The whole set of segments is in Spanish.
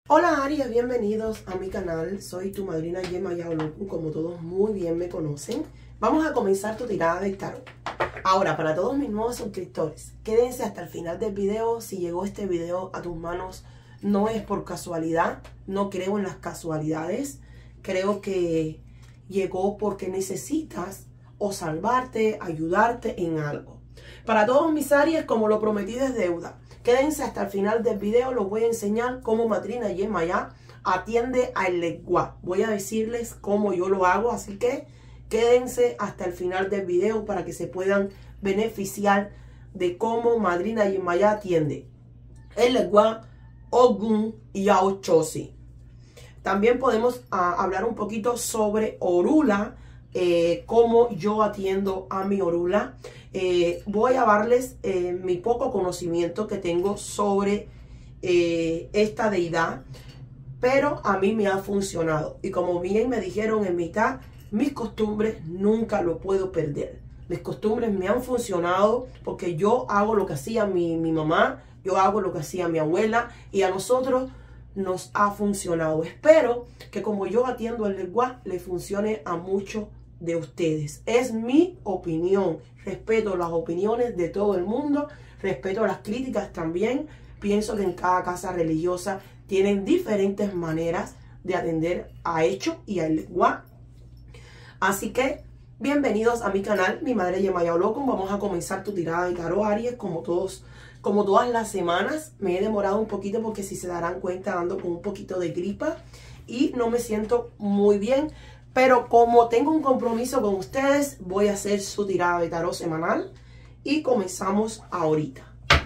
Hola Aries, bienvenidos a mi canal. Soy tu madrina Yemayá Oloku, como todos muy bien me conocen. Vamos a comenzar tu tirada de tarot. Ahora, para todos mis nuevos suscriptores, quédense hasta el final del video. Si llegó este video a tus manos, no es por casualidad. No creo en las casualidades. Creo que llegó porque necesitas o salvarte, ayudarte en algo. Para todos mis Aries, como lo prometí es deuda. Quédense hasta el final del video, les voy a enseñar cómo madrina Yemayá atiende al lenguaje. Voy a decirles cómo yo lo hago, así que quédense hasta el final del video para que se puedan beneficiar de cómo madrina Yemayá atiende el lenguaje Ogun y Aochosi. También podemos hablar un poquito sobre Orula, cómo yo atiendo a mi Orula. Voy a darles mi poco conocimiento que tengo sobre esta deidad, pero a mí me ha funcionado. Y como bien me dijeron en mitad, mis costumbres nunca lo puedo perder. Mis costumbres me han funcionado porque yo hago lo que hacía mi mamá, yo hago lo que hacía mi abuela y a nosotros nos ha funcionado. Espero que como yo atiendo el lenguaje, le funcione a muchos de ustedes. Es mi opinión. Respeto las opiniones de todo el mundo. Respeto las críticas también. Pienso que en cada casa religiosa tienen diferentes maneras de atender a hecho y al lenguaje. Así que bienvenidos a mi canal, mi madre Yemayá Oloku. Vamos a comenzar tu tirada de tarot, Aries, como todas las semanas. Me he demorado un poquito porque si se darán cuenta ando con un poquito de gripa y no me siento muy bien. Pero como tengo un compromiso con ustedes, voy a hacer su tirada de tarot semanal. Y comenzamos ahorita.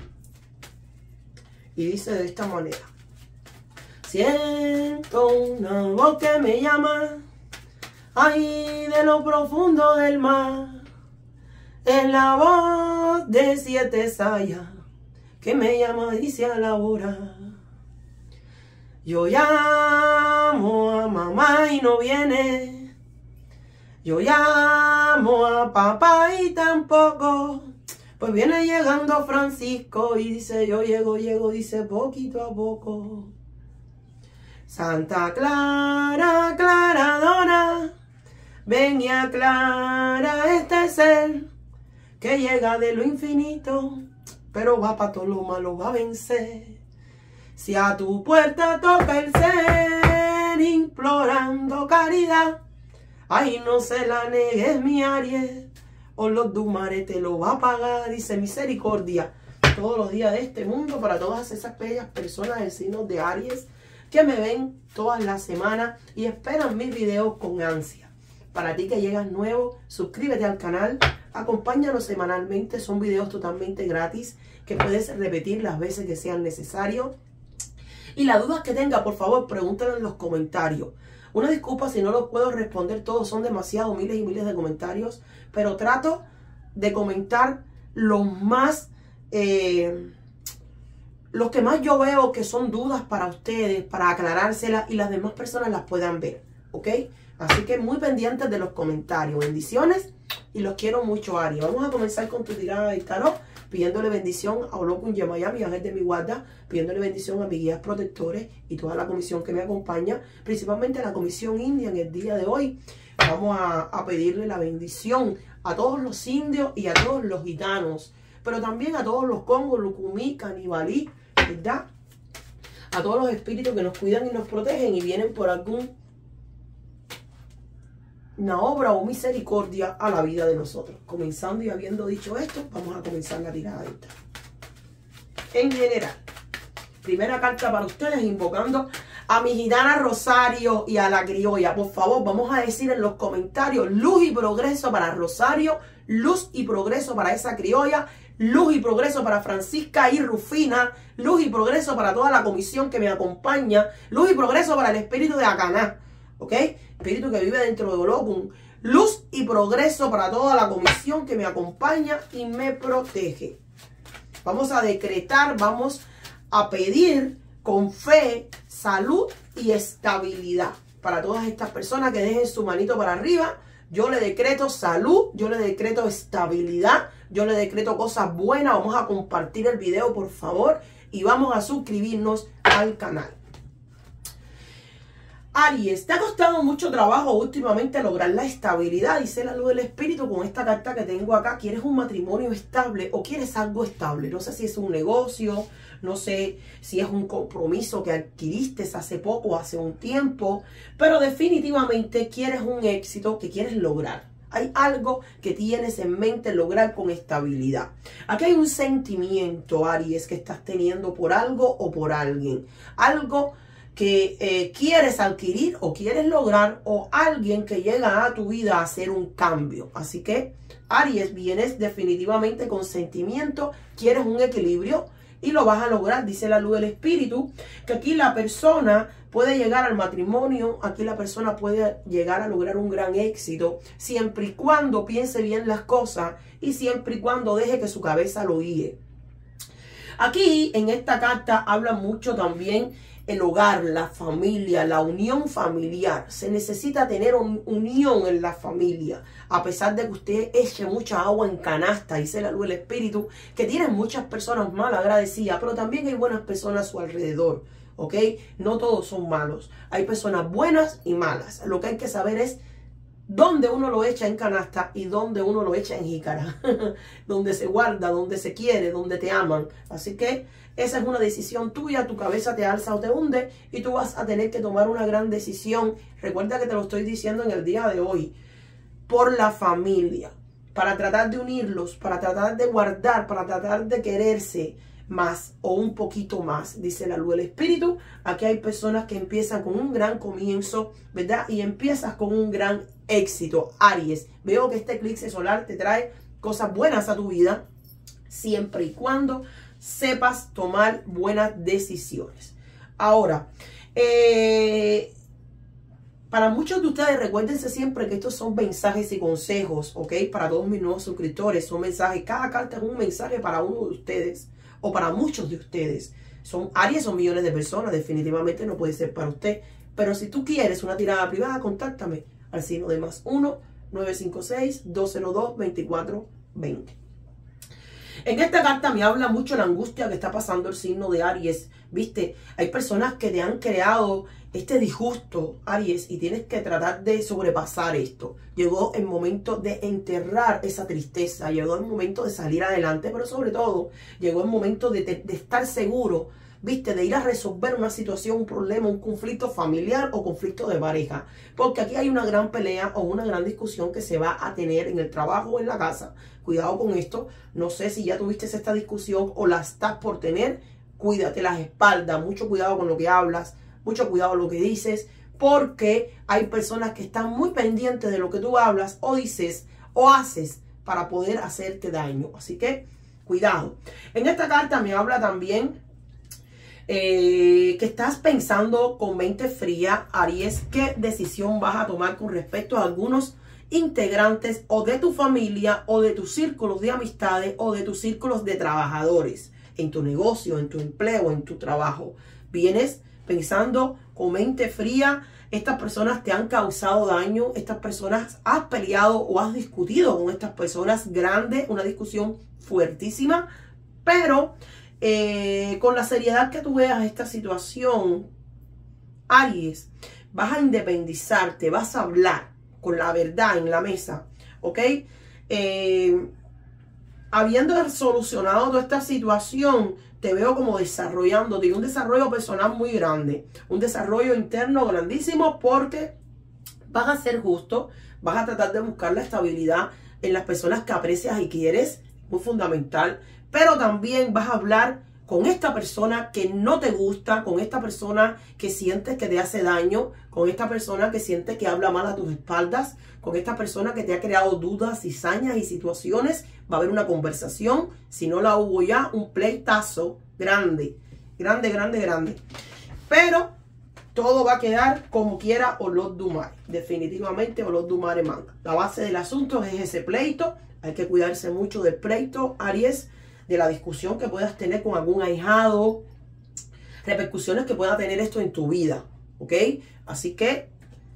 Y dice de esta manera. Siento una voz que me llama, ahí de lo profundo del mar. Es la voz de 7 sayas que me llama y se elabora. Yo llamo a mamá y no viene. Yo llamo a papá y tampoco. Pues viene llegando Francisco y dice yo llego, dice poquito a poco. Santa Clara, Claradora, ven y aclara este ser que llega de lo infinito, pero va para todo lo malo, va a vencer. Si a tu puerta toca el ser implorando caridad, ay, no se la negues, mi Aries, o los Dumares te lo va a pagar. Dice misericordia todos los días de este mundo para todas esas bellas personas del signo de Aries que me ven todas las semanas y esperan mis videos con ansia. Para ti que llegas nuevo, suscríbete al canal, acompáñanos semanalmente, son videos totalmente gratis que puedes repetir las veces que sean necesarios. Y las dudas que tenga, por favor, pregúntalo en los comentarios. Una disculpa si no los puedo responder todos, son demasiados, miles y miles de comentarios. Pero trato de comentar los que más yo veo que son dudas para ustedes, para aclarárselas y las demás personas las puedan ver, ¿ok? Así que muy pendientes de los comentarios. Bendiciones y los quiero mucho, Aries. Vamos a comenzar con tu tirada de tarot, pidiéndole bendición a Oloku Yemayá, mi ángel de mi guarda, pidiéndole bendición a mis guías protectores y toda la comisión que me acompaña, principalmente a la comisión india en el día de hoy. Vamos a pedirle la bendición a todos los indios y a todos los gitanos, pero también a todos los congos, lucumí, canibalí, ¿verdad? A todos los espíritus que nos cuidan y nos protegen y vienen por una obra o misericordia a la vida de nosotros. Comenzando y habiendo dicho esto, vamos a comenzar la tirada de esta. En general, primera carta para ustedes, invocando a mi gitana Rosario y a la criolla. Por favor, vamos a decir en los comentarios luz y progreso para Rosario, luz y progreso para esa criolla, luz y progreso para Francisca y Rufina, luz y progreso para toda la comisión que me acompaña, luz y progreso para el espíritu de Acaná, ¿ok? Espíritu que vive dentro de Olokun. Luz y progreso para toda la comisión que me acompaña y me protege. Vamos a decretar, vamos a pedir con fe, salud y estabilidad para todas estas personas que dejen su manito para arriba. Yo le decreto salud, yo le decreto estabilidad, yo le decreto cosas buenas. Vamos a compartir el video, por favor, y vamos a suscribirnos al canal. Aries, te ha costado mucho trabajo últimamente lograr la estabilidad, dice la luz del espíritu con esta carta que tengo acá. ¿Quieres un matrimonio estable o quieres algo estable? No sé si es un negocio, no sé si es un compromiso que adquiriste hace poco, hace un tiempo, pero definitivamente quieres un éxito que quieres lograr. Hay algo que tienes en mente lograr con estabilidad. Aquí hay un sentimiento, Aries, que estás teniendo por algo o por alguien. Algo que quieres adquirir o quieres lograr, o alguien que llega a tu vida a hacer un cambio. Así que, Aries, vienes definitivamente con sentimiento, quieres un equilibrio y lo vas a lograr, dice la luz del espíritu, que aquí la persona puede llegar al matrimonio, aquí la persona puede llegar a lograr un gran éxito, siempre y cuando piense bien las cosas y siempre y cuando deje que su cabeza lo guíe. Aquí en esta carta habla mucho también el hogar, la familia, la unión familiar. Se necesita tener unión en la familia. A pesar de que usted eche mucha agua en canasta, dice la luz del espíritu, que tienen muchas personas mal agradecidas, pero también hay buenas personas a su alrededor. ¿Ok? No todos son malos. Hay personas buenas y malas. Lo que hay que saber es dónde uno lo echa en canasta y dónde uno lo echa en jícara. Donde se guarda, donde se quiere, donde te aman. Así que esa es una decisión tuya. Tu cabeza te alza o te hunde y tú vas a tener que tomar una gran decisión. Recuerda que te lo estoy diciendo en el día de hoy. Por la familia. Para tratar de unirlos, para tratar de guardar, para tratar de quererse más o un poquito más, dice la luz del espíritu. Aquí hay personas que empiezan con un gran comienzo, ¿verdad? Y empiezas con un gran éxito. Aries, veo que este eclipse solar te trae cosas buenas a tu vida, siempre y cuando sepas tomar buenas decisiones. Ahora, para muchos de ustedes, recuérdense siempre que estos son mensajes y consejos, ¿ok? Para todos mis nuevos suscriptores, son mensajes. Cada carta es un mensaje para uno de ustedes o para muchos de ustedes. Aries son millones de personas, definitivamente no puede ser para usted. Pero si tú quieres una tirada privada, contáctame al signo de +1 956 202 2420. En esta carta me habla mucho la angustia que está pasando el signo de Aries. ¿Viste? Hay personas que te han creado este disgusto, Aries, y tienes que tratar de sobrepasar esto. Llegó el momento de enterrar esa tristeza, llegó el momento de salir adelante, pero sobre todo llegó el momento de estar seguro, ¿viste? De ir a resolver una situación, un problema, un conflicto familiar o conflicto de pareja. Porque aquí hay una gran pelea o una gran discusión que se va a tener en el trabajo o en la casa. Cuidado con esto. No sé si ya tuviste esta discusión o la estás por tener. Cuídate las espaldas. Mucho cuidado con lo que hablas. Mucho cuidado con lo que dices. Porque hay personas que están muy pendientes de lo que tú hablas o dices o haces para poder hacerte daño. Así que cuidado. En esta carta me habla también que estás pensando con mente fría, Aries, qué decisión vas a tomar con respecto a algunos integrantes o de tu familia o de tus círculos de amistades o de tus círculos de trabajadores en tu negocio, en tu empleo, en tu trabajo. Vienes pensando con mente fría. Estas personas te han causado daño, estas personas has peleado o has discutido con estas personas grandes, una discusión fuertísima, pero con la seriedad que tú veas esta situación, Aries, vas a independizarte, vas a hablar con la verdad en la mesa, ¿ok? Habiendo solucionado toda esta situación, te veo como desarrollándote, un desarrollo personal muy grande, un desarrollo interno grandísimo, porque vas a ser justo, vas a tratar de buscar la estabilidad en las personas que aprecias y quieres, muy fundamental, pero también vas a hablar con esta persona que no te gusta, con esta persona que sientes que te hace daño, con esta persona que sientes que habla mal a tus espaldas, con esta persona que te ha creado dudas, cizañas y situaciones. Va a haber una conversación, si no la hubo ya, un pleitazo grande, grande, grande, grande. Pero todo va a quedar como quiera Olor du Mar. Definitivamente Olor du Mar manda. La base del asunto es ese pleito. Hay que cuidarse mucho del pleito, Aries, de la discusión que puedas tener con algún ahijado, repercusiones que pueda tener esto en tu vida, ¿ok? Así que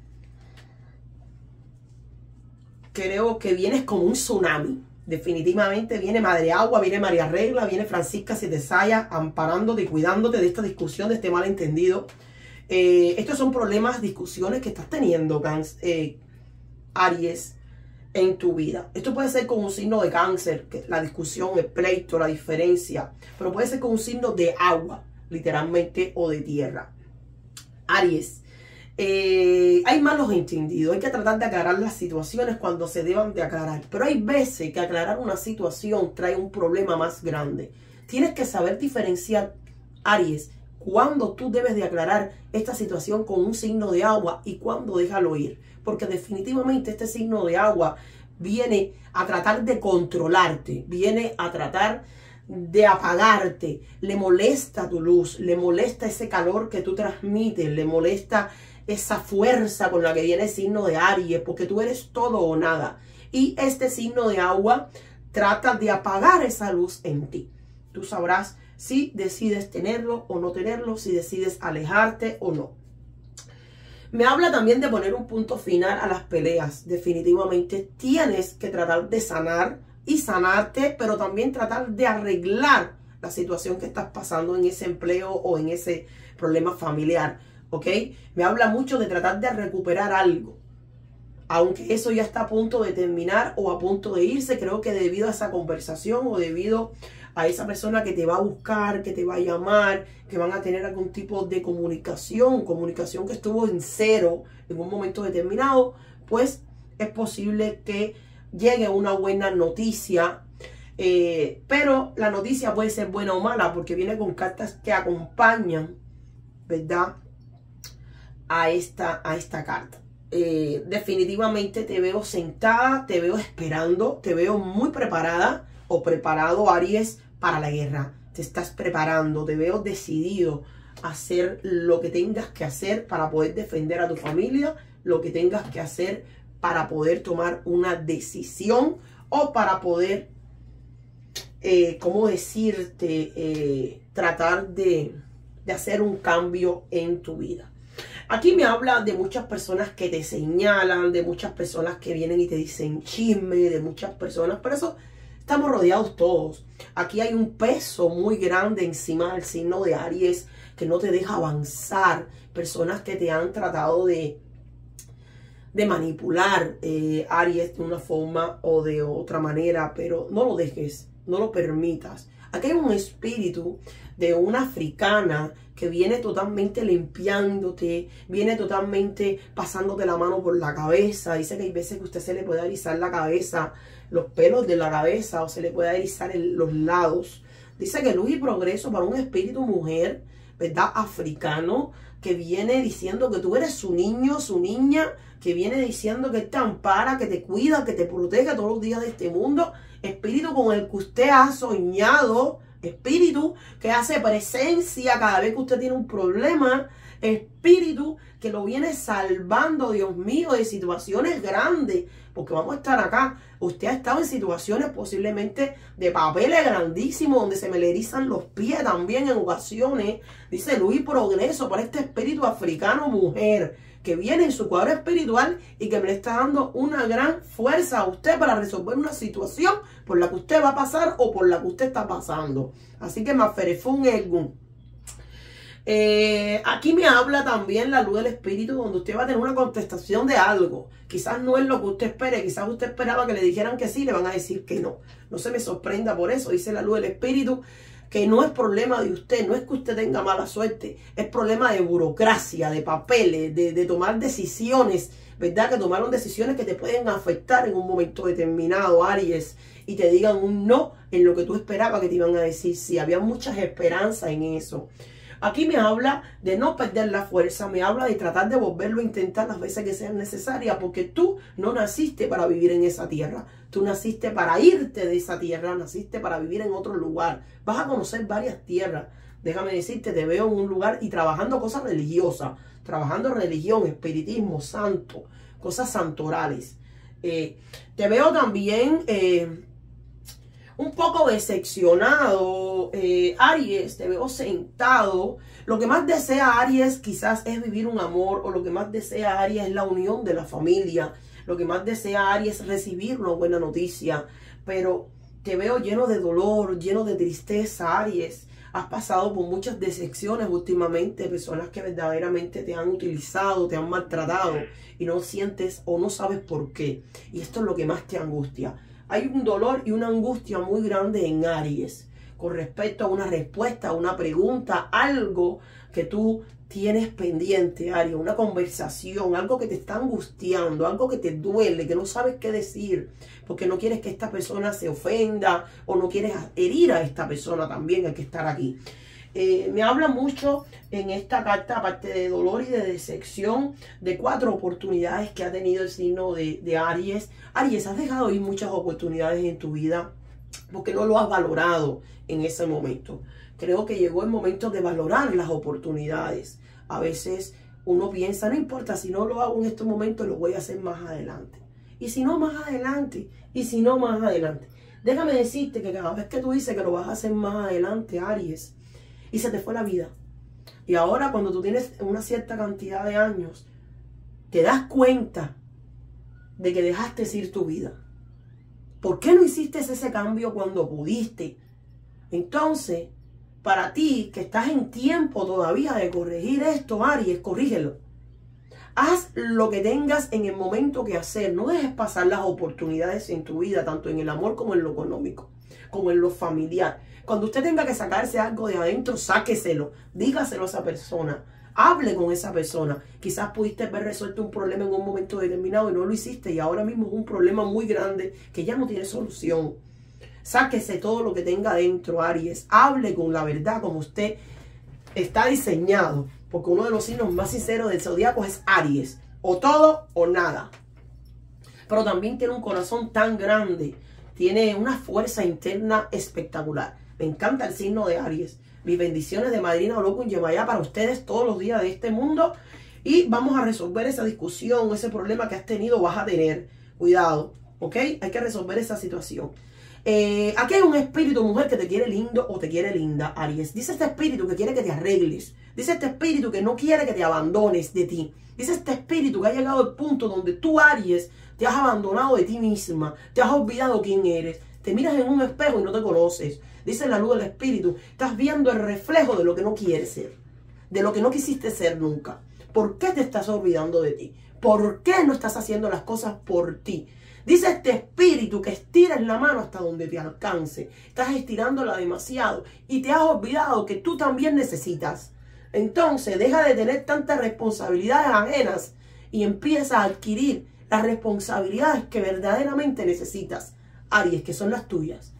creo que vienes como un tsunami. Definitivamente viene Madre Agua, viene María Regla, viene Francisca Siete Sayas, amparándote y cuidándote de esta discusión, de este malentendido. Estos son problemas, discusiones que estás teniendo, Aries, en tu vida. Esto puede ser con un signo de Cáncer, que la discusión, el pleito, la diferencia, pero puede ser con un signo de agua, literalmente, o de tierra. Aries, hay malos entendidos, hay que tratar de aclarar las situaciones cuando se deban de aclarar, pero hay veces que aclarar una situación trae un problema más grande. Tienes que saber diferenciar, Aries, cuando tú debes de aclarar esta situación con un signo de agua y cuando déjalo ir, porque definitivamente este signo de agua viene a tratar de controlarte, viene a tratar de apagarte, le molesta tu luz, le molesta ese calor que tú transmites, le molesta esa fuerza con la que viene el signo de Aries, porque tú eres todo o nada. Y este signo de agua trata de apagar esa luz en ti. Tú sabrás si decides tenerlo o no tenerlo, si decides alejarte o no. Me habla también de poner un punto final a las peleas. Definitivamente tienes que tratar de sanar y sanarte, pero también tratar de arreglar la situación que estás pasando en ese empleo o en ese problema familiar, ¿ok? Me habla mucho de tratar de recuperar algo. Aunque eso ya está a punto de terminar o a punto de irse, creo que debido a esa conversación o debido a esa persona que te va a buscar, que te va a llamar, que van a tener algún tipo de comunicación que estuvo en cero en un momento determinado, pues es posible que llegue una buena noticia, pero la noticia puede ser buena o mala porque viene con cartas que acompañan, ¿verdad?, a esta carta. Definitivamente te veo sentada, te veo esperando, te veo muy preparada o preparado, Aries, para la guerra. Te estás preparando, te veo decidido a hacer lo que tengas que hacer para poder defender a tu familia, lo que tengas que hacer para poder tomar una decisión o para poder, ¿cómo decirte? Tratar de hacer un cambio en tu vida. Aquí me habla de muchas personas que te señalan, de muchas personas que vienen y te dicen chisme, de muchas personas, pero eso estamos rodeados todos. Aquí hay un peso muy grande encima del signo de Aries que no te deja avanzar. Personas que te han tratado de manipular, Aries, de una forma o de otra manera, pero no lo dejes, no lo permitas. Aquí hay un espíritu de una africana que viene totalmente limpiándote, viene totalmente pasándote la mano por la cabeza. Dice que hay veces que usted se le puede erizar la cabeza, los pelos de la cabeza, o se le puede erizar los lados. Dice que luz y progreso para un espíritu mujer, ¿verdad?, africano, que viene diciendo que tú eres su niño, su niña, que viene diciendo que te ampara, que te cuida, que te protege todos los días de este mundo. Espíritu con el que usted ha soñado, espíritu que hace presencia cada vez que usted tiene un problema, espíritu que lo viene salvando, Dios mío, de situaciones grandes, porque vamos a estar acá. Usted ha estado en situaciones posiblemente de papeles grandísimos, donde se me le erizan los pies también en ocasiones. Dice luz y progreso para este espíritu africano mujer, que viene en su cuadro espiritual y que me está dando una gran fuerza a usted para resolver una situación por la que usted va a pasar o por la que usted está pasando. Así que Maferefun Egun. Aquí me habla también la luz del espíritu, donde usted va a tener una contestación de algo. Quizás no es lo que usted espere, quizás usted esperaba que le dijeran que sí, le van a decir que no. No se me sorprenda por eso, dice la luz del espíritu, que no es problema de usted, no es que usted tenga mala suerte, es problema de burocracia, de papeles, de tomar decisiones, ¿verdad? Que tomaron decisiones que te pueden afectar en un momento determinado, Aries, y te digan un no en lo que tú esperabas que te iban a decir sí. Había muchas esperanzas en eso. Aquí me habla de no perder la fuerza, me habla de tratar de volverlo a intentar las veces que sean necesarias, porque tú no naciste para vivir en esa tierra, tú naciste para irte de esa tierra, naciste para vivir en otro lugar. Vas a conocer varias tierras, déjame decirte, te veo en un lugar y trabajando cosas religiosas, trabajando religión, espiritismo, santo, cosas santorales. Te veo también un poco decepcionado, Aries, te veo sentado. Lo que más desea Aries quizás es vivir un amor, o lo que más desea Aries es la unión de la familia. Lo que más desea Aries es recibir una buena noticia, pero te veo lleno de dolor, lleno de tristeza, Aries. Has pasado por muchas decepciones últimamente, personas que verdaderamente te han utilizado, te han maltratado y no sientes o no sabes por qué. Y esto es lo que más te angustia. Hay un dolor y una angustia muy grande en Aries con respecto a una respuesta, a una pregunta, algo que tú tienes pendiente, Aries, una conversación, algo que te está angustiando, algo que te duele, que no sabes qué decir, porque no quieres que esta persona se ofenda o no quieres herir a esta persona también, hay que estar aquí. Me habla mucho en esta carta, aparte de dolor y de decepción, de 4 oportunidades que ha tenido el signo de Aries. Aries, has dejado ir muchas oportunidades en tu vida porque no lo has valorado en ese momento. Creo que llegó el momento de valorar las oportunidades. A veces uno piensa, no importa, si no lo hago en estos momentos, lo voy a hacer más adelante. Y si no, más adelante. Y si no, más adelante. Déjame decirte que cada vez que tú dices que lo vas a hacer más adelante, Aries, y se te fue la vida. Y ahora cuando tú tienes una cierta cantidad de años, te das cuenta de que dejaste ir tu vida. ¿Por qué no hiciste ese cambio cuando pudiste? Entonces, para ti, que estás en tiempo todavía de corregir esto, Aries, corrígelo. Haz lo que tengas en el momento que hacer. No dejes pasar las oportunidades en tu vida, tanto en el amor como en lo económico, como en lo familiar. Cuando usted tenga que sacarse algo de adentro, sáqueselo. Dígaselo a esa persona. Hable con esa persona. Quizás pudiste haber resuelto un problema en un momento determinado y no lo hiciste. Y ahora mismo es un problema muy grande que ya no tiene solución. Sáquese todo lo que tenga adentro, Aries. Hable con la verdad como usted está diseñado. Porque uno de los signos más sinceros del zodiaco es Aries. O todo o nada. Pero también tiene un corazón tan grande. Tiene una fuerza interna espectacular. Me encanta el signo de Aries. Mis bendiciones de Madrina Olokun Yemayá para ustedes todos los días de este mundo. Y vamos a resolver esa discusión, ese problema que has tenido, vas a tener. Cuidado, ¿ok? Hay que resolver esa situación. Aquí hay un espíritu, mujer, que te quiere lindo o te quiere linda, Aries. Dice este espíritu que quiere que te arregles. Dice este espíritu que no quiere que te abandones de ti. Dice este espíritu que ha llegado al punto donde tú, Aries, te has abandonado de ti misma. Te has olvidado quién eres. Te miras en un espejo y no te conoces. Dice la luz del espíritu. Estás viendo el reflejo de lo que no quieres ser. De lo que no quisiste ser nunca. ¿Por qué te estás olvidando de ti? ¿Por qué no estás haciendo las cosas por ti? Dice este espíritu que estires la mano hasta donde te alcance. Estás estirándola demasiado y te has olvidado que tú también necesitas. Entonces deja de tener tantas responsabilidades ajenas y empieza a adquirir las responsabilidades que verdaderamente necesitas, Aries, que son las tuyas.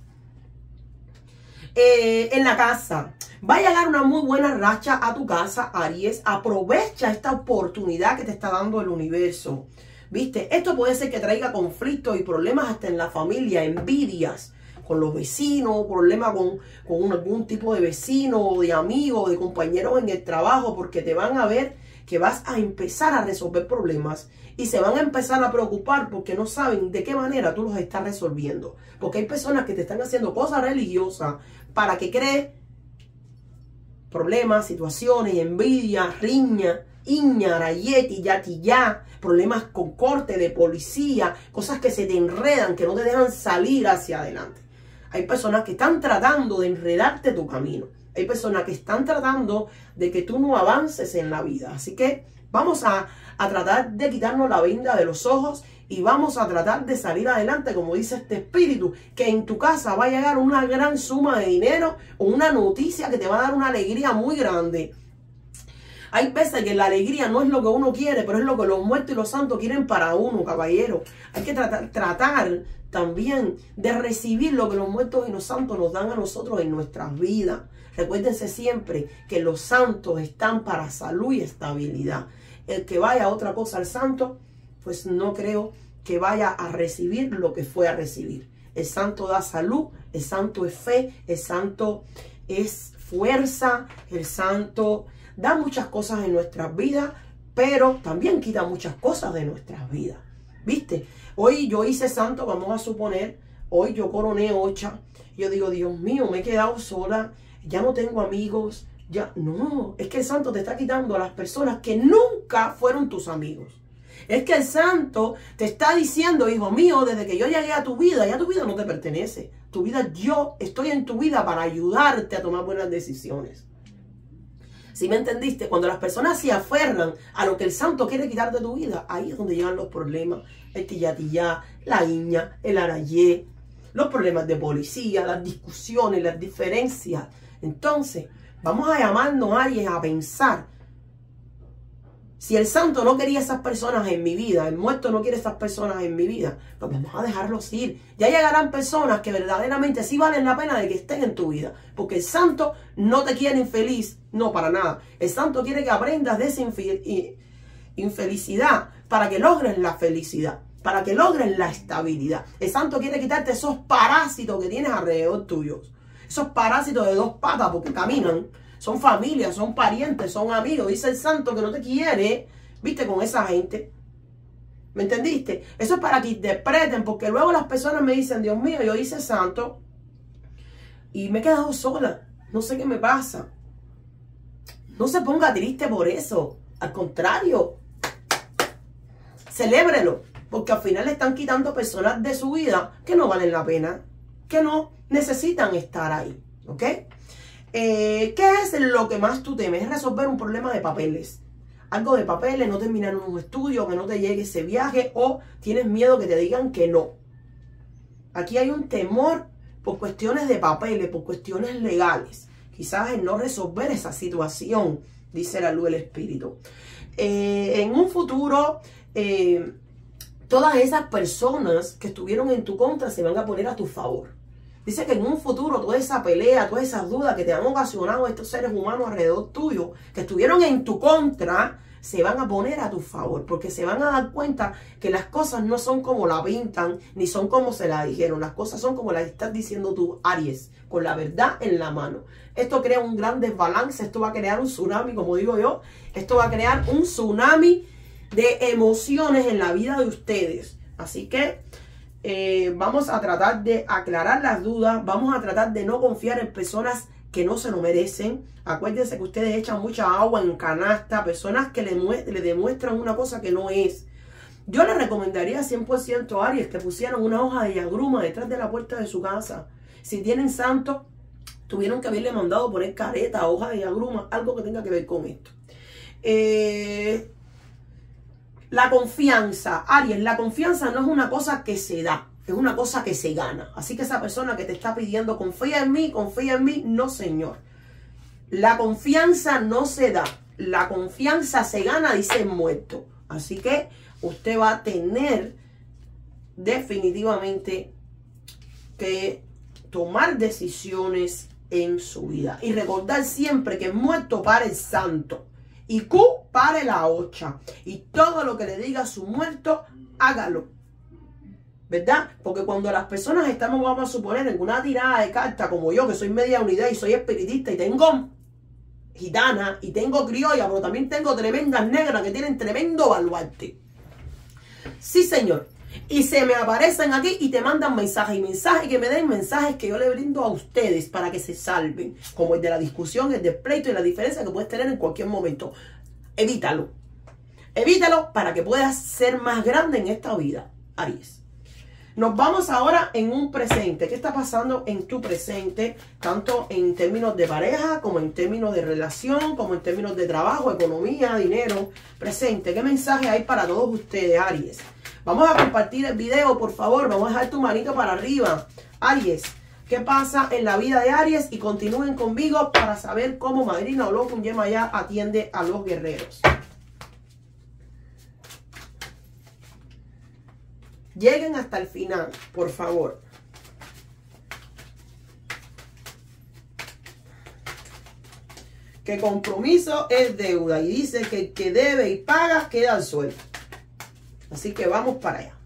En la casa, va a llegar una muy buena racha a tu casa, Aries. Aprovecha esta oportunidad que te está dando el universo. ¿Viste? Esto puede ser que traiga conflictos y problemas hasta en la familia, envidias con los vecinos, problemas con algún tipo de vecino, de amigo, de compañeros en el trabajo, porque te van a ver que vas a empezar a resolver problemas y se van a empezar a preocupar porque no saben de qué manera tú los estás resolviendo. Porque hay personas que te están haciendo cosas religiosas para que crees problemas, situaciones, envidia, riña, Iña, Rayeti, Yatiyá, problemas con corte de policía, cosas que se te enredan, que no te dejan salir hacia adelante. Hay personas que están tratando de enredarte tu camino. Hay personas que están tratando de que tú no avances en la vida. Así que vamos a tratar de quitarnos la venda de los ojos y vamos a tratar de salir adelante, como dice este espíritu, que en tu casa va a llegar una gran suma de dinero o una noticia que te va a dar una alegría muy grande. Hay veces que la alegría no es lo que uno quiere, pero es lo que los muertos y los santos quieren para uno, caballero. Hay que tratar también de recibir lo que los muertos y los santos nos dan a nosotros en nuestras vidas. Recuérdense siempre que los santos están para salud y estabilidad. El que vaya a otra cosa al santo, pues no creo que vaya a recibir lo que fue a recibir. El santo da salud, el santo es fe, el santo es fuerza, el santo da muchas cosas en nuestras vidas, pero también quita muchas cosas de nuestras vidas. ¿Viste? Hoy yo hice santo, vamos a suponer, hoy yo coroné Ocha. Yo digo, Dios mío, me he quedado sola, ya no tengo amigos, ya no. Es que el santo te está quitando a las personas que nunca fueron tus amigos, Es que el santo te está diciendo, hijo mío, desde que yo llegué a tu vida, ya tu vida no te pertenece. Tu vida, yo estoy en tu vida para ayudarte a tomar buenas decisiones. ¿Sí me entendiste? Cuando las personas se aferran a lo que el santo quiere quitar de tu vida, ahí es donde llegan los problemas. El tiyatiyá, la iña, el arayé, los problemas de policía, las discusiones, las diferencias. Entonces, vamos a llamarnos, Aries, a pensar. Si el santo no quería esas personas en mi vida, el muerto no quiere esas personas en mi vida, pues vamos a dejarlos ir. Ya llegarán personas que verdaderamente sí valen la pena de que estén en tu vida. Porque el santo no te quiere infeliz, no, para nada. El santo quiere que aprendas de esa infelicidad para que logres la felicidad, para que logres la estabilidad. El santo quiere quitarte esos parásitos que tienes alrededor tuyos. Esos parásitos de dos patas porque caminan. Son familias, son parientes, son amigos. Dice el santo que no te quiere, viste, con esa gente. ¿Me entendiste? Eso es para que interpreten, porque luego las personas me dicen, Dios mío, yo hice santo y me he quedado sola. No sé qué me pasa. No se ponga triste por eso. Al contrario, celébrelo, porque al final le están quitando personas de su vida que no valen la pena, que no necesitan estar ahí. ¿Ok? ¿Qué es lo que más tú temes? Es resolver un problema de papeles. Algo de papeles, no terminar un estudio, que no te llegue ese viaje, o tienes miedo que te digan que no. Aquí hay un temor por cuestiones de papeles, por cuestiones legales. Quizás el no resolver esa situación, dice la luz del espíritu. En un futuro, todas esas personas que estuvieron en tu contra se van a poner a tu favor. Dice que en un futuro toda esa pelea, todas esas dudas que te han ocasionado estos seres humanos alrededor tuyo, que estuvieron en tu contra, se van a poner a tu favor. Porque se van a dar cuenta que las cosas no son como la pintan, ni son como se la dijeron. Las cosas son como las estás diciendo tú, Aries, con la verdad en la mano. Esto crea un gran desbalance, esto va a crear un tsunami, como digo yo. Esto va a crear un tsunami de emociones en la vida de ustedes. Así que vamos a tratar de aclarar las dudas, vamos a tratar de no confiar en personas que no se lo merecen. Acuérdense que ustedes echan mucha agua en canasta, personas que le demuestran una cosa que no es. Yo les recomendaría 100% a Aries que pusieran una hoja de yagruma detrás de la puerta de su casa. Si tienen santo, tuvieron que haberle mandado poner careta, hoja de yagruma, algo que tenga que ver con esto. La confianza, Aries, la confianza no es una cosa que se da, es una cosa que se gana. Así que esa persona que te está pidiendo, confía en mí, no señor. La confianza no se da, la confianza se gana, dice el muerto. Así que usted va a tener definitivamente que tomar decisiones en su vida. Y recordar siempre que el muerto para el santo. Y Q pare la ocha. Y todo lo que le diga a su muerto, hágalo. ¿Verdad? Porque cuando las personas estamos, vamos a suponer, en una tirada de cartas, como yo, que soy media unidad y soy espiritista y tengo gitana y tengo criolla, pero también tengo tremendas negras que tienen tremendo baluarte. Sí, señor. Y se me aparecen aquí y te mandan mensajes y mensajes que me den mensajes que yo le brindo a ustedes para que se salven. Como el de la discusión, el del pleito y la diferencia que puedes tener en cualquier momento. Evítalo. Evítalo para que puedas ser más grande en esta vida, Aries. Nos vamos ahora en un presente. ¿Qué está pasando en tu presente? Tanto en términos de pareja, como en términos de relación, como en términos de trabajo, economía, dinero. Presente. ¿Qué mensaje hay para todos ustedes, Aries? Vamos a compartir el video, por favor. Vamos a dejar tu manito para arriba. Aries, ¿qué pasa en la vida de Aries? Y continúen conmigo para saber cómo Madrina Olokun Yemayá atiende a los guerreros. Lleguen hasta el final, por favor. Que compromiso es deuda. Y dice que el que debe y paga queda al suelo. Así que vamos para allá.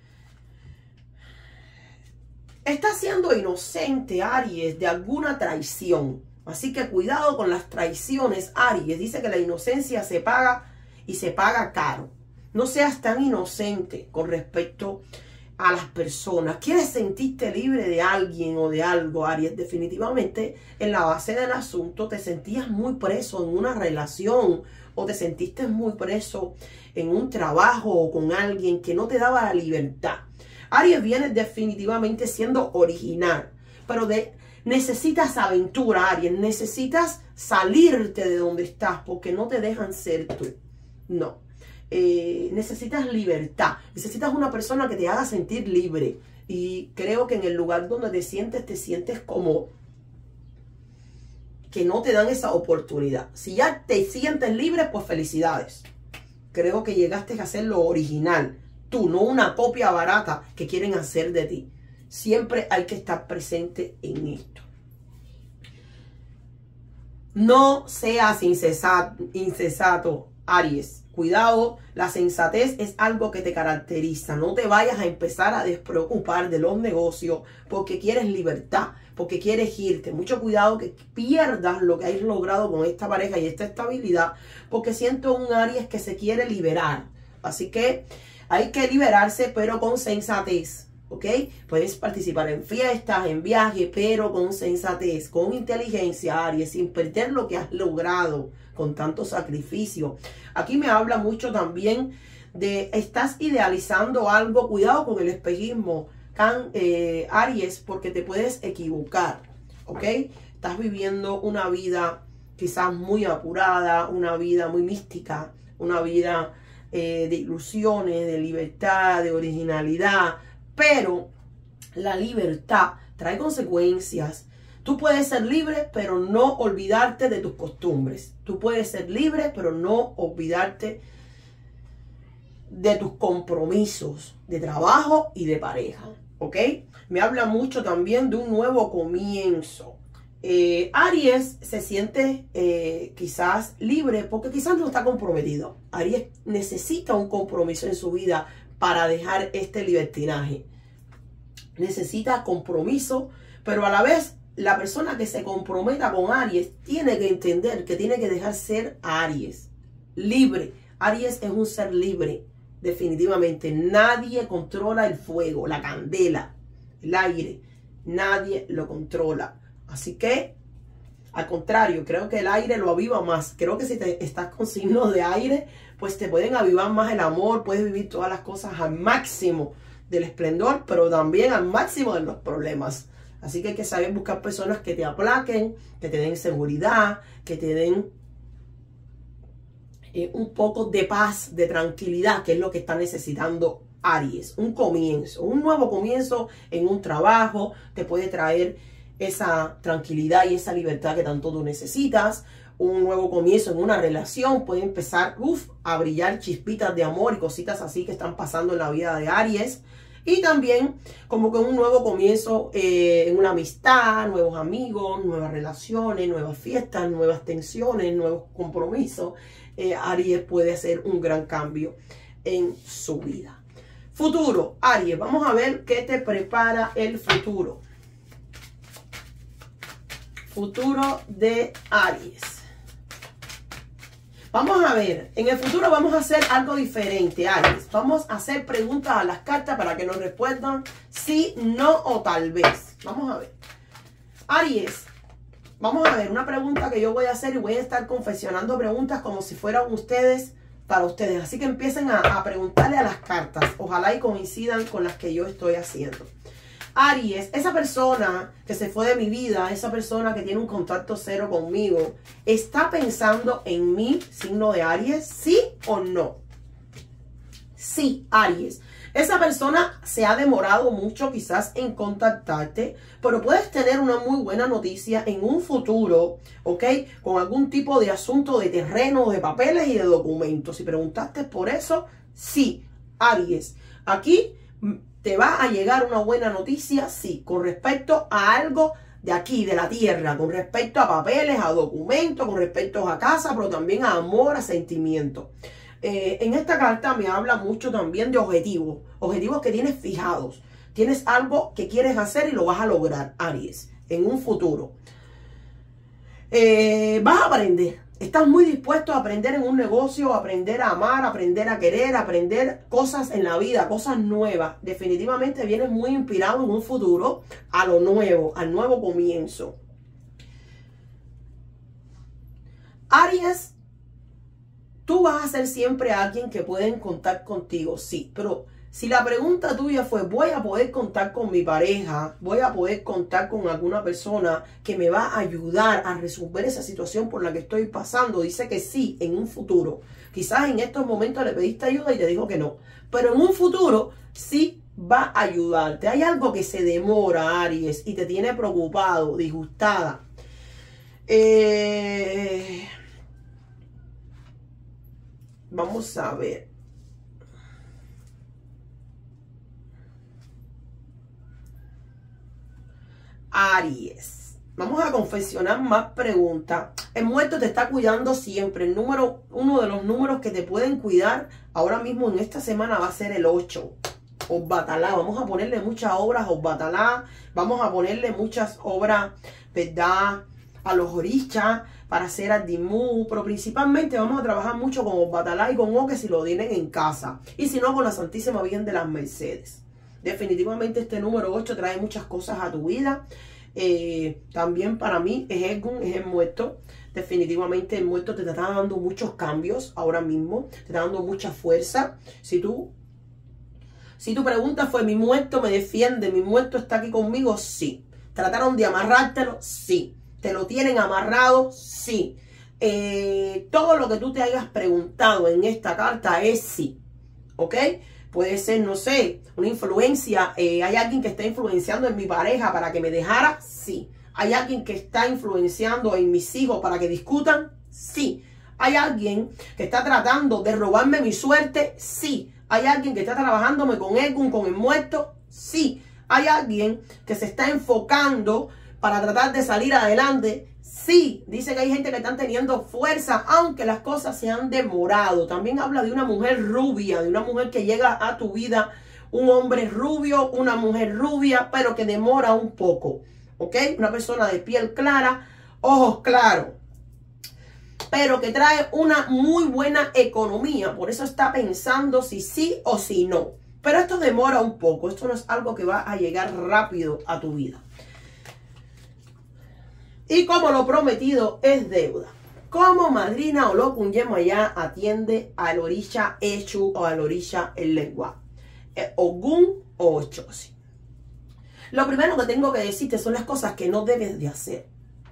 Está siendo inocente, Aries, de alguna traición. Así que cuidado con las traiciones, Aries. Dice que la inocencia se paga y se paga caro. No seas tan inocente con respecto a las personas. ¿Quieres sentirte libre de alguien o de algo, Aries? Definitivamente, en la base del asunto te sentías muy preso en una relación o te sentiste muy preso en un trabajo o con alguien que no te daba la libertad. Aries viene definitivamente siendo original, pero necesitas aventura, Aries. Necesitas salirte de donde estás porque no te dejan ser tú. No. Necesitas libertad. Necesitas una persona que te haga sentir libre. Y creo que en el lugar donde te sientes como que no te dan esa oportunidad. Si ya te sientes libre, pues felicidades. Creo que llegaste a ser lo original. Tú, no una copia barata que quieren hacer de ti. Siempre hay que estar presente en esto. No seas insensato, Aries. Cuidado, la sensatez es algo que te caracteriza. No te vayas a empezar a despreocupar de los negocios porque quieres libertad, porque quieres irte. Mucho cuidado que pierdas lo que hayas logrado con esta pareja y esta estabilidad, porque siento un Aries que se quiere liberar. Así que hay que liberarse, pero con sensatez, ¿ok? Puedes participar en fiestas, en viajes, pero con sensatez, con inteligencia, Aries, sin perder lo que has logrado con tanto sacrificio. Aquí me habla mucho también de estás idealizando algo. Cuidado con el espejismo, Aries, porque te puedes equivocar, ¿ok? Estás viviendo una vida quizás muy apurada, una vida muy mística, una vida de ilusiones, de libertad, de originalidad, pero la libertad trae consecuencias. Tú puedes ser libre, pero no olvidarte de tus costumbres. Tú puedes ser libre, pero no olvidarte de tus compromisos de trabajo y de pareja, ¿ok? Me habla mucho también de un nuevo comienzo. Aries se siente quizás libre porque quizás no está comprometido. Aries necesita un compromiso en su vida para dejar este libertinaje. Necesita compromiso, pero a la vez la persona que se comprometa con Aries tiene que entender que tiene que dejar ser a Aries libre. Aries es un ser libre, definitivamente. Nadie controla el fuego, la candela, el aire. Nadie lo controla. Así que, al contrario, creo que el aire lo aviva más. Creo que si estás con signos de aire, pues te pueden avivar más el amor. Puedes vivir todas las cosas al máximo del esplendor, pero también al máximo de los problemas. Así que hay que saber buscar personas que te aplaquen, que te den seguridad, que te den un poco de paz, de tranquilidad, que es lo que está necesitando Aries. Un comienzo, un nuevo comienzo en un trabajo te puede traer esa tranquilidad y esa libertad que tanto tú necesitas. Un nuevo comienzo en una relación puede empezar a brillar chispitas de amor y cositas así que están pasando en la vida de Aries. Y también como que un nuevo comienzo en una amistad, nuevos amigos, nuevas relaciones, nuevas fiestas, nuevas tensiones, nuevos compromisos. Aries puede hacer un gran cambio en su vida. Futuro, Aries, vamos a ver qué te prepara el futuro. Futuro de Aries. Vamos a ver, en el futuro vamos a hacer algo diferente, Aries. Vamos a hacer preguntas a las cartas para que nos respondan sí, no o tal vez. Vamos a ver. Aries, vamos a ver una pregunta que yo voy a hacer y voy a estar confeccionando preguntas como si fueran ustedes para ustedes. Así que empiecen a preguntarle a las cartas. Ojalá y coincidan con las que yo estoy haciendo. Aries, esa persona que se fue de mi vida, esa persona que tiene un contacto cero conmigo, ¿está pensando en mí, signo de Aries? ¿Sí o no? Sí, Aries. Esa persona se ha demorado mucho quizás en contactarte, pero puedes tener una muy buena noticia en un futuro, ¿ok? Con algún tipo de asunto de terreno, de papeles y de documentos. Si preguntaste por eso, sí, Aries. Aquí te va a llegar una buena noticia, sí, con respecto a algo de aquí, de la tierra, con respecto a papeles, a documentos, con respecto a casa, pero también a amor, a sentimientos. En esta carta me habla mucho también de objetivos, objetivos que tienes fijados. Tienes algo que quieres hacer y lo vas a lograr, Aries, en un futuro. Vas a aprender. Estás muy dispuesto a aprender en un negocio, a aprender a amar, a aprender a querer, a aprender cosas en la vida, cosas nuevas. Definitivamente vienes muy inspirado en un futuro a lo nuevo, al nuevo comienzo. Aries, Tú vas a ser siempre alguien que pueden contar contigo, sí, pero si la pregunta tuya fue, voy a poder contar con mi pareja, voy a poder contar con alguna persona que me va a ayudar a resolver esa situación por la que estoy pasando, dice que sí, en un futuro. Quizás en estos momentos le pediste ayuda y te dijo que no, pero en un futuro sí va a ayudarte. Hay algo que se demora, Aries, y te tiene preocupado, disgustada. Vamos a ver. Aries, vamos a confeccionar más preguntas. El muerto te está cuidando siempre. Uno de los números que te pueden cuidar ahora mismo en esta semana va a ser el 8. Obatalá. Vamos a ponerle muchas obras Obatalá. Vamos a ponerle muchas obras, ¿verdad?, a los orichas para hacer Adimú. Pero principalmente vamos a trabajar mucho con Obatalá y con Oque si lo tienen en casa. Y si no, con la Santísima Virgen de las Mercedes. Definitivamente este número 8 trae muchas cosas a tu vida. También para mí es el muerto. Definitivamente el muerto te está dando muchos cambios ahora mismo. Te está dando mucha fuerza. Si tu pregunta fue, ¿mi muerto me defiende? ¿Mi muerto está aquí conmigo? Sí. ¿Trataron de amarrártelo? Sí. ¿Te lo tienen amarrado? Sí. Todo lo que tú te hayas preguntado en esta carta es sí. ¿Ok? Puede ser, no sé, una influencia. ¿Hay alguien que está influenciando en mi pareja para que me dejara? Sí. ¿Hay alguien que está influenciando en mis hijos para que discutan? Sí. ¿Hay alguien que está tratando de robarme mi suerte? Sí. ¿Hay alguien que está trabajándome con Egun, con el muerto? Sí. ¿Hay alguien que se está enfocando para tratar de salir adelante? Sí. Dice que hay gente que están teniendo fuerza, aunque las cosas se han demorado. También habla de una mujer rubia, de una mujer que llega a tu vida, un hombre rubio, una mujer rubia, pero que demora un poco. ¿Ok? Una persona de piel clara, ojos claros, pero que trae una muy buena economía. Por eso está pensando si sí o si no. Pero esto demora un poco. Esto no es algo que va a llegar rápido a tu vida. Y como lo prometido es deuda. Como madrina o locun Yemayá atiende al orisha Echu o al orisha el lengua. Ogún o Ochosi. Lo primero que tengo que decirte son las cosas que no debes de hacer.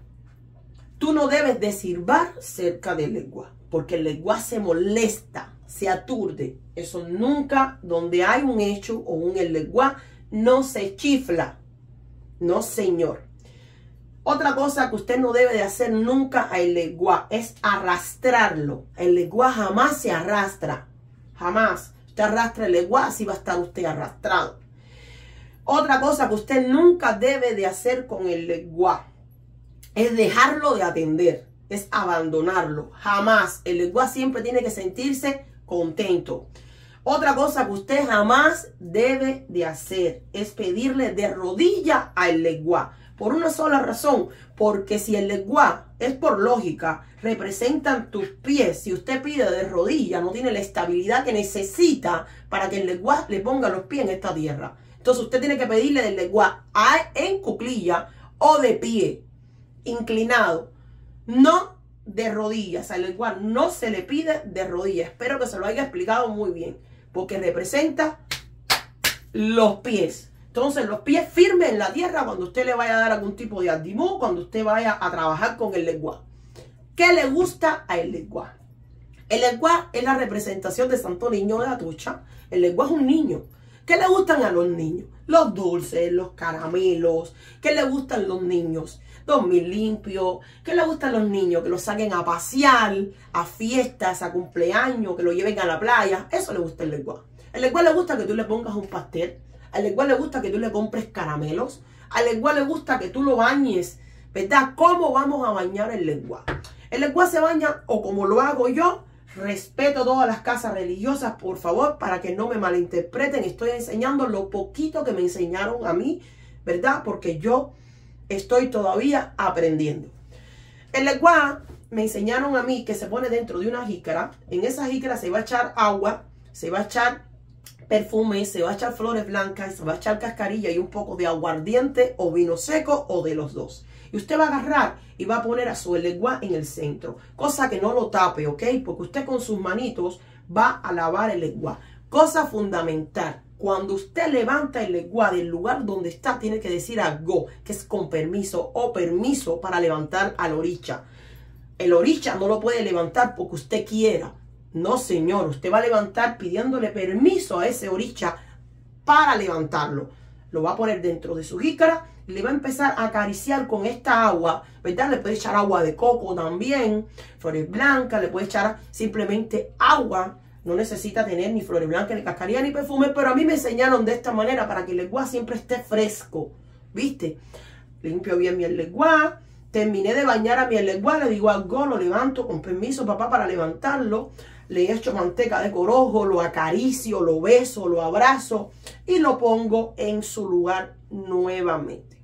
Tú no debes de silbar cerca del lengua, porque el lengua se molesta, se aturde. Eso nunca, donde hay un hecho o un lengua, no se chifla. No, señor. Otra cosa que usted no debe de hacer nunca a el lengua es arrastrarlo. El lengua jamás se arrastra. Jamás. Usted arrastra el lengua, así va a estar usted arrastrado. Otra cosa que usted nunca debe de hacer con el lengua es dejarlo de atender, es abandonarlo. Jamás. El lengua siempre tiene que sentirse contento. Otra cosa que usted jamás debe de hacer es pedirle de rodilla al lengua. Por una sola razón, porque si el lengua es por lógica, representan tus pies. Si usted pide de rodilla, no tiene la estabilidad que necesita para que el lengua le ponga los pies en esta tierra. Entonces usted tiene que pedirle del lengua en cuclilla o de pie, inclinado, no de rodillas. Al lengua no se le pide de rodillas. Espero que se lo haya explicado muy bien, porque representa los pies. Entonces, los pies firmes en la tierra cuando usted le vaya a dar algún tipo de adimú, cuando usted vaya a trabajar con el lengua. ¿Qué le gusta a el lengua? El lengua es la representación de Santo Niño de Atucha. El lengua es un niño. ¿Qué le gustan a los niños? Los dulces, los caramelos. ¿Qué le gustan a los niños? Dormir limpio. ¿Qué le gustan a los niños? Que los saquen a pasear, a fiestas, a cumpleaños, que lo lleven a la playa. Eso le gusta al lengua. Al lengua le gusta que tú le pongas un pastel. Al lengua le gusta que tú le compres caramelos. Al lengua le gusta que tú lo bañes, ¿verdad? ¿Cómo vamos a bañar el lengua? El lengua se baña, o como lo hago yo. Respeto todas las casas religiosas, por favor, para que no me malinterpreten. Estoy enseñando lo poquito que me enseñaron a mí, ¿verdad? Porque yo estoy todavía aprendiendo. El lengua me enseñaron a mí que se pone dentro de una jícara. En esa jícara se va a echar agua, se va a echar perfume, se va a echar flores blancas, se va a echar cascarilla y un poco de aguardiente o vino seco o de los dos. Y usted va a agarrar y va a poner a su legua en el centro. Cosa que no lo tape, ¿ok? Porque usted con sus manitos va a lavar el legua. Cosa fundamental. Cuando usted levanta el legua del lugar donde está, tiene que decir go, que es con permiso o permiso para levantar al oricha. El oricha no lo puede levantar porque usted quiera. No, señor. Usted va a levantar pidiéndole permiso a ese oricha para levantarlo. Lo va a poner dentro de su jícara y le va a empezar a acariciar con esta agua, ¿verdad? Le puede echar agua de coco también, flores blancas, le puede echar simplemente agua. No necesita tener ni flores blancas, ni cascarilla, ni perfume, pero a mí me enseñaron de esta manera para que el legua siempre esté fresco, ¿viste? Limpio bien mi legua, terminé de bañar a mi legua, le digo algo, lo levanto, con permiso papá para levantarlo, le echo manteca de corojo, lo acaricio, lo beso, lo abrazo y lo pongo en su lugar nuevamente.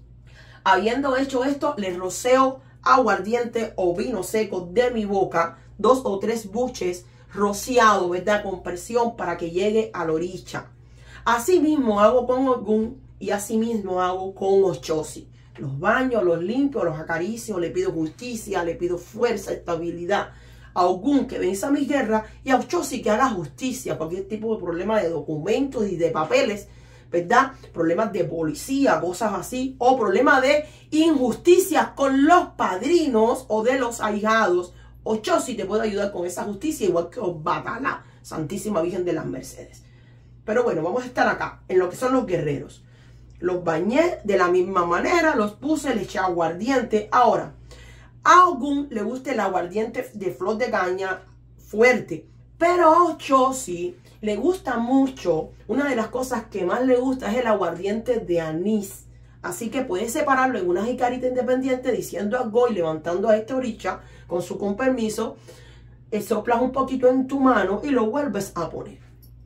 Habiendo hecho esto, le roceo aguardiente o vino seco de mi boca, 2 o 3 buches, rociado, ¿verdad? Con presión para que llegue a la orilla. Así mismo hago con Ogún y así mismo hago con Ochosi. Los baño, los limpio, los acaricio, le pido justicia, le pido fuerza, estabilidad. A Ogún que venza mis guerras y a Ochosi que haga justicia, cualquier tipo de problema de documentos y de papeles, ¿verdad? Problemas de policía, cosas así, o problemas de injusticia con los padrinos o de los ahijados. Ochosi te puede ayudar con esa justicia, igual que Obatalá, Santísima Virgen de las Mercedes. Pero bueno, vamos a estar acá, en lo que son los guerreros. Los bañé de la misma manera, los puse, le eché aguardiente. Ahora, a Ogún le gusta el aguardiente de flor de caña fuerte, pero a Ochosi le gusta mucho, una de las cosas que más le gusta es el aguardiente de anís. Así que puedes separarlo en una jicarita independiente diciendo go y levantando a esta oricha con su con permiso. Soplas un poquito en tu mano y lo vuelves a poner.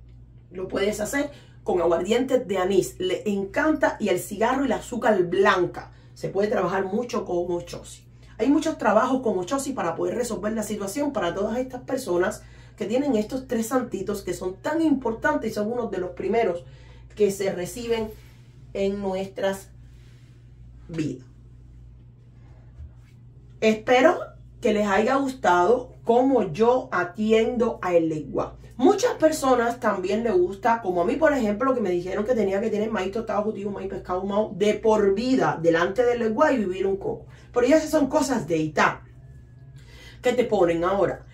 Lo puedes hacer con aguardiente de anís. Le encanta, y el cigarro y el azúcar blanca. Se puede trabajar mucho con Ochosi. Hay muchos trabajos con Ochosi para poder resolver la situación para todas estas personas que tienen estos 3 santitos que son tan importantes y son unos de los primeros que se reciben en nuestras vidas. Espero que les haya gustado cómo yo atiendo a el legua. Muchas personas también les gusta, como a mí por ejemplo, que me dijeron que tenía que tener maíz tostado, jutivo, maíz pescado ahumado de por vida delante del legua y vivir un coco. Pero esas son cosas de Itá que te ponen ahora.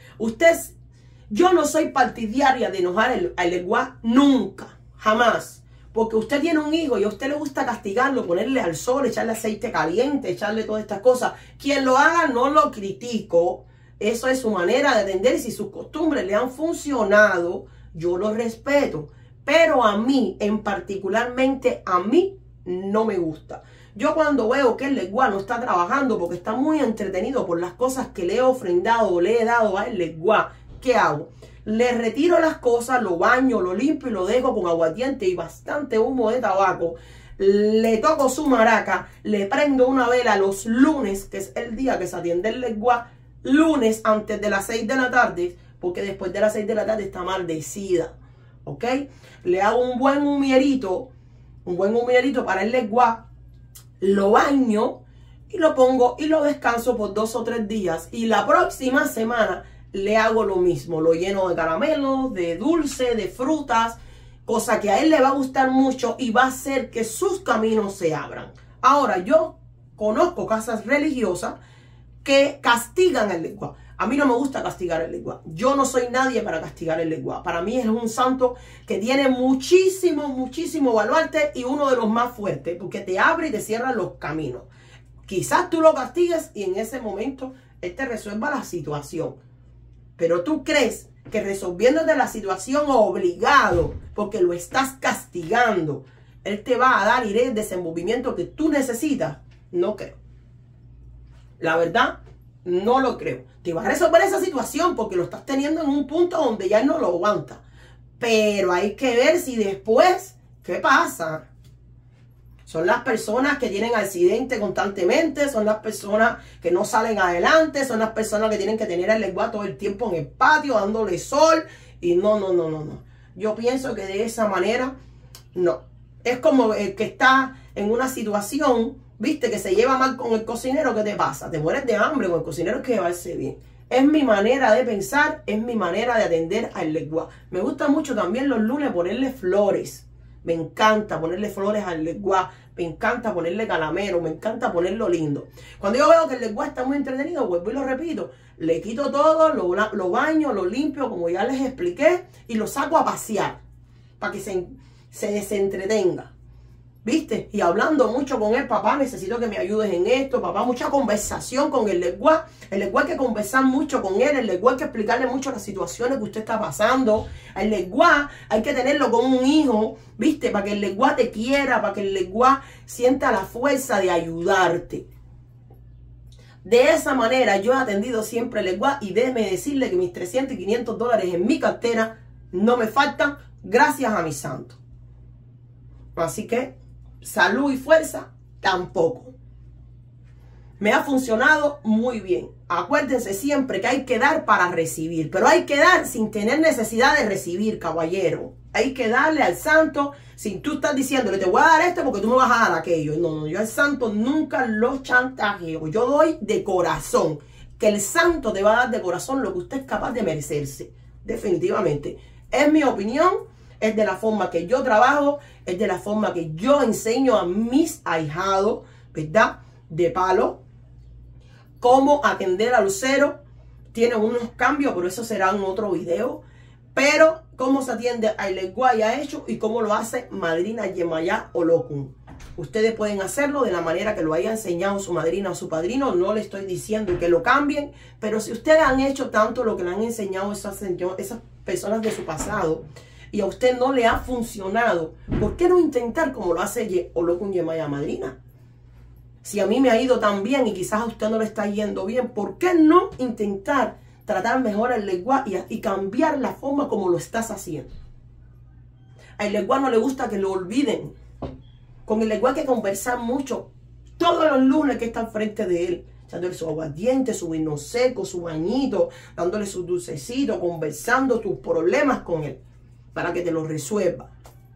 Yo no soy partidaria de enojar al legua nunca, jamás. Porque usted tiene un hijo y a usted le gusta castigarlo, ponerle al sol, echarle aceite caliente, echarle todas estas cosas. Quien lo haga no lo critico. Eso es su manera de atender y si sus costumbres le han funcionado, yo lo respeto. Pero a mí, particularmente a mí, no me gusta. Yo cuando veo que el legua no está trabajando porque está muy entretenido por las cosas que le he ofrendado o le he dado a el legua, ¿qué hago? Le retiro las cosas, lo baño, lo limpio y lo dejo con aguardiente y bastante humo de tabaco. Le toco su maraca, le prendo una vela los lunes, que es el día que se atiende el legua, lunes antes de las 6 de la tarde, porque después de las 6 de la tarde está maldecida, ¿ok? Le hago un buen humierito para el legua, lo baño y lo pongo y lo descanso por 2 o 3 días y la próxima semana le hago lo mismo, lo lleno de caramelos, de dulce, de frutas, cosa que a él le va a gustar mucho y va a hacer que sus caminos se abran. Ahora, yo conozco casas religiosas que castigan el legua. A mí no me gusta castigar el legua. Yo no soy nadie para castigar el legua. Para mí es un santo que tiene muchísimo, muchísimo baluarte y uno de los más fuertes, porque te abre y te cierra los caminos. Quizás tú lo castigues y en ese momento él te resuelva la situación. Pero tú crees que resolviéndote la situación obligado, porque lo estás castigando, él te va a dar el desenvolvimiento que tú necesitas. No creo. La verdad, no lo creo. Te va a resolver esa situación porque lo estás teniendo en un punto donde ya no lo aguanta. Pero hay que ver si después, ¿qué pasa? Son las personas que tienen accidentes constantemente, son las personas que no salen adelante, son las personas que tienen que tener el legua todo el tiempo en el patio, dándole sol. Y no. Yo pienso que de esa manera, no. Es como el que está en una situación viste, que se lleva mal con el cocinero, ¿qué te pasa? Te mueres de hambre con el cocinero, es que llevarse bien. Es mi manera de pensar, es mi manera de atender al lenguaje. Me gusta mucho también los lunes ponerle flores. Me encanta ponerle flores al lenguaje. Me encanta ponerle calamero. Me encanta ponerlo lindo. Cuando yo veo que el lenguaje está muy entretenido, vuelvo y lo repito. Le quito todo, lo baño, lo limpio, como ya les expliqué, y lo saco a pasear para que se desentretenga. ¿Viste? Y hablando mucho con él, papá, necesito que me ayudes en esto, papá, mucha conversación con el lenguaje. El lenguaje hay que conversar mucho con él, el lenguaje hay que explicarle mucho las situaciones que usted está pasando. El lenguaje hay que tenerlo como un hijo, ¿viste? Para que el lenguaje te quiera, para que el lenguaje sienta la fuerza de ayudarte. De esa manera yo he atendido siempre el lenguaje y déjeme decirle que mis 300 y 500 dólares en mi cartera no me faltan gracias a mi santo. Así que salud y fuerza tampoco. Me ha funcionado muy bien. Acuérdense siempre que hay que dar para recibir, pero hay que dar sin tener necesidad de recibir, caballero. Hay que darle al santo sin tú estás diciéndole, te voy a dar esto porque tú me vas a dar aquello. No, yo al santo nunca lo chantajeo. Yo doy de corazón. Que el santo te va a dar de corazón lo que usted es capaz de merecerse. Definitivamente. Es mi opinión. Es de la forma que yo trabajo, es de la forma que yo enseño a mis ahijados, ¿verdad? De palo, cómo atender a lucero. Tiene unos cambios, pero eso será en otro video. Pero cómo se atiende al lenguaje ya hecho y cómo lo hace Madrina Yemayá Olokun. Ustedes pueden hacerlo de la manera que lo haya enseñado su madrina o su padrino. No le estoy diciendo que lo cambien, pero si ustedes han hecho tanto lo que le han enseñado esas personas de su pasado, y a usted no le ha funcionado, ¿por qué no intentar como lo hace Olokun Yemayá Madrina? Si a mí me ha ido tan bien y quizás a usted no le está yendo bien, ¿por qué no intentar tratar mejor el lenguaje y cambiar la forma como lo estás haciendo? Al lenguaje no le gusta que lo olviden. Con el lenguaje hay que conversar mucho. Todos los lunes que está al frente de él, echándole su aguardiente, su vino seco, su bañito, dándole su dulcecito, conversando tus problemas con él, para que te lo resuelva.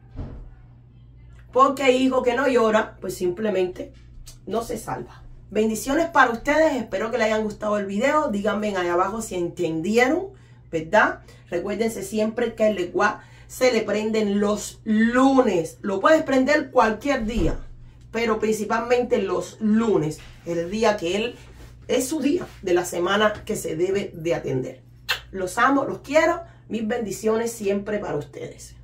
Porque hijo que no llora, pues simplemente no se salva. Bendiciones para ustedes. Espero que les hayan gustado el video. Díganme ahí abajo si entendieron, ¿verdad? Recuérdense siempre que el lenguaje se le prenden los lunes. Lo puedes prender cualquier día, pero principalmente los lunes. El día que él es su día de la semana que se debe de atender. Los amo, los quiero. Mis bendiciones siempre para ustedes.